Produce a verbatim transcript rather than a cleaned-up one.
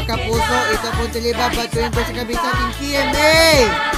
kapuso, ito po Telebabad twenty sa gabi sa ating G M A.